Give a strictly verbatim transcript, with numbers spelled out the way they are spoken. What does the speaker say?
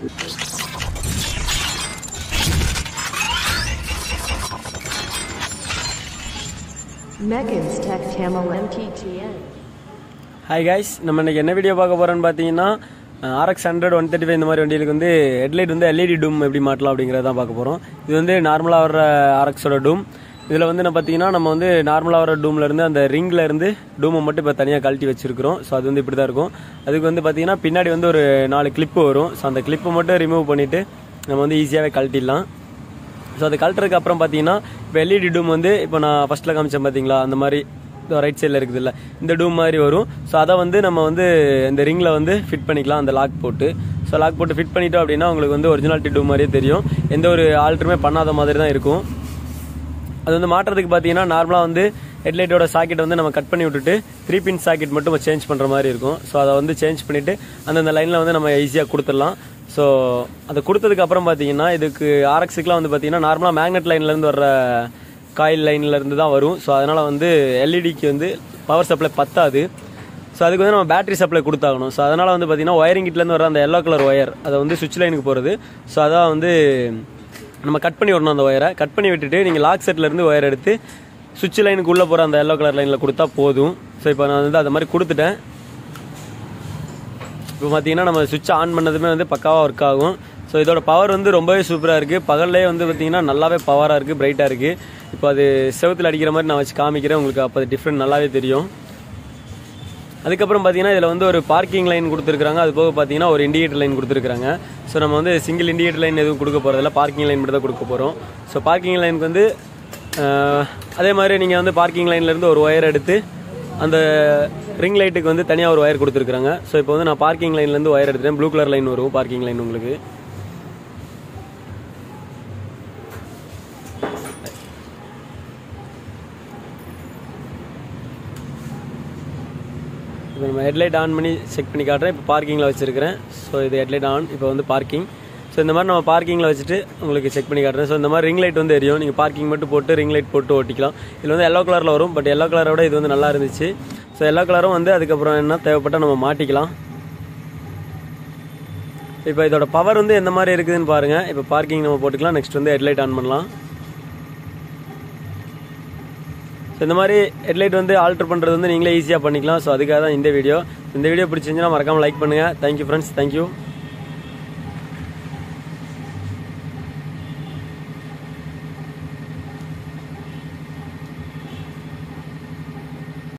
Megan's Tech Tamil M T T N. Hi guys, நம்ம இன்னைக்கு என்ன வீடியோ பார்க்க போறோம்னு பாத்தீங்கன்னா R X one hundred one thirty-five இந்த மாதிரி வண்டிகளுக்கு வந்து ஹெட்லைட் வந்து L E D டூம் எப்படி மாட்டலாம் அப்படிங்கறத தான் பார்க்க போறோம். இது வந்து நார்மலா வர R X ஓட டூம். இதுல வந்து என்ன பாத்தீங்கன்னா நம்ம வந்து நார்மலா வர டூம்ல இருந்து அந்த ரிங்ல இருந்து டூமை மட்டும் இப்ப தனியா கழட்டி வச்சிருக்கோம். சோ அது வந்து இப்படி தான் இருக்கும். அதுக்கு வந்து பாத்தீங்கன்னா பின்னாடி வந்து ஒரு நாலு கிளிப் வரும். சோ அந்த கிளிப் மட்டும் ரிமூவ் பண்ணிட்டு நம்ம வந்து ஈஸியாவே கழட்டிடலாம். ஸோ அது கழட்டுறதுக்கு அப்புறம் பார்த்தீங்கன்னா இப்போ L E D டூம் வந்து இப்போ நான் ஃபர்ஸ்ட்டில் காமிச்சேன் பார்த்தீங்களா அந்த மாதிரி ரைட் சைடில் இருக்குது இல்லை இந்த டூம் மாதிரி வரும். ஸோ அதை வந்து நம்ம வந்து இந்த ரிங்கில் வந்து ஃபிட் பண்ணிக்கலாம் அந்த லாக் போட்டு. ஸோ லாக் போட்டு ஃபிட் பண்ணிட்டோம் அப்படின்னா உங்களுக்கு வந்து ஒரிஜினாலிட்டி டூம் மாதிரியே தெரியும். எந்த ஒரு ஆல்டருமே பண்ணாத மாதிரி தான் இருக்கும். அது வந்து மாட்டுறதுக்கு பார்த்தீங்கன்னா நார்மலாக வந்து ஹெட்லைட்டோட சாக்கெட் வந்து நம்ம கட் பண்ணி விட்டுட்டு த்ரீ பின் சாக்கெட் மட்டும் சேஞ்ச் பண்ணுற மாதிரி இருக்கும். ஸோ அதை வந்து சேஞ்ச் பண்ணிவிட்டு அந்தந்த லைனில் வந்து நம்ம ஈஸியாக கொடுத்துடலாம். ஸோ அதை கொடுத்ததுக்கு அப்புறம் பார்த்தீங்கன்னா இதுக்கு ஆர்எக்ஸுக்குலாம் வந்து பார்த்தீங்கன்னா நார்மலாக மேக்னெட் லைன்லேருந்து வர்ற காயில் லைன்லேருந்து தான் வரும். ஸோ அதனால் வந்து எல்இடிக்கு வந்து பவர் சப்ளை பத்தாது. ஸோ அதுக்கு வந்து நம்ம பேட்டரி சப்ளை கொடுத்தாகணும். ஸோ அதனால் வந்து பார்த்தீங்கன்னா ஒயரிங் கிட்லேருந்து வர அந்த எல்லோ கலர் ஒயர் அதை வந்து சுவிட்ச் லைனுக்கு போகிறது. ஸோ அதான் வந்து நம்ம கட் பண்ணி விடணும். அந்த ஒயரை கட் பண்ணி விட்டுட்டு நீங்கள் லாக் செட்லேருந்து ஒயர் எடுத்து சுவிட்ச் லைனுக்கு உள்ளே போகிற அந்த எல்லோ கலர் லைனில் கொடுத்தா போதும். ஸோ இப்போ நான் வந்து அது மாதிரி கொடுத்துட்டேன். இப்போ பார்த்தீங்கன்னா நம்ம சுவிட்ச் ஆன் பண்ணதுமே வந்து பக்காவாக ஒர்க் ஆகும். ஸோ இதோட பவர் வந்து ரொம்பவே சூப்பராக இருக்குது. பகல்லே வந்து பார்த்தீங்கன்னா நல்லாவே பவராக இருக்குது, பிரைட்டாக இருக்குது. இப்போ அது செவத்தில் அடிக்கிற மாதிரி நான் வச்சு காமிக்கிறேன் உங்களுக்கு. அப்போ அது டிஃப்ரெண்ட் நல்லாவே தெரியும். அதுக்கப்புறம் பார்த்தீங்கன்னா இதில் வந்து ஒரு பார்க்கிங் லைன் கொடுத்துருக்காங்க. அது போக பார்த்தீங்கன்னா ஒரு இண்டிகேட்டர் லைன் கொடுத்துருக்காங்க. ஸோ நம்ம வந்து சிங்கிள் இண்டிகேட்டர் லைன் எதுவும் கொடுக்க போகிறதில்ல, பார்க்கிங் லைன் மட்டும் தான் கொடுக்க போகிறோம். ஸோ பார்க்கிங் லைனுக்கு வந்து அதே மாதிரி நீங்கள் வந்து பார்க்கிங் லைன்லேருந்து ஒரு ஒயர் எடுத்து அந்த ரிங் லைட்டுக்கு வந்து தனியாக ஒரு ஒயர் கொடுத்துருக்காங்க. ஸோ இப்போ வந்து நான் பார்க்கிங் லைன்லேருந்து ஒயர் எடுத்துட்டேன். ப்ளூ கலர் லைன் வரும் பார்க்கிங் லைன் உங்களுக்கு. இப்போ நம்ம ஹெட்லைட் ஆன் பண்ணி செக் பண்ணி காட்டுறேன். இப்போ பார்க்கிங்கில் வச்சுருக்கிறேன். ஸோ இது ஹெட்லைட் ஆன். இப்போ வந்து பார்க்கிங். ஸோ இந்த மாதிரி நம்ம பார்க்கிங்கில் வச்சுட்டு உங்களுக்கு செக் பண்ணி காட்டுறேன். ஸோ இந்த மாதிரி ரிங் லைட் வந்து எரியும். நீங்கள் பார்க்கிங் மட்டும் போட்டு ரிங் லைட் போட்டு ஓட்டிக்கலாம். இதில் வந்து எல்லோ கலரில் வரும். பட் எல்லோ கலரோட இது வந்து நல்லா இருந்துச்சு. ஸோ எல்லா கலரும் வந்து அதுக்கப்புறம் என்ன தேவைப்பட்டால் நம்ம மாட்டிக்கலாம். இப்போ இதோட பவர் வந்து எந்த மாதிரி இருக்குதுன்னு பாருங்கள். இப்போ பார்க்கிங் நம்ம போட்டுக்கலாம். நெக்ஸ்ட் வந்து ஹெட்லைட் ஆன் பண்ணலாம். ஸோ இந்த மாதிரி ஹெட்லைட் வந்து ஆல்டர் பண்ணுறது வந்து நீங்களே ஈஸியாக பண்ணிக்கலாம். ஸோ அதுக்காக தான் இந்த வீடியோ. இந்த வீடியோ பிடிச்சிருந்துச்சுன்னா மறக்காமல் லைக் பண்ணுங்கள். Thank you friends, thank you.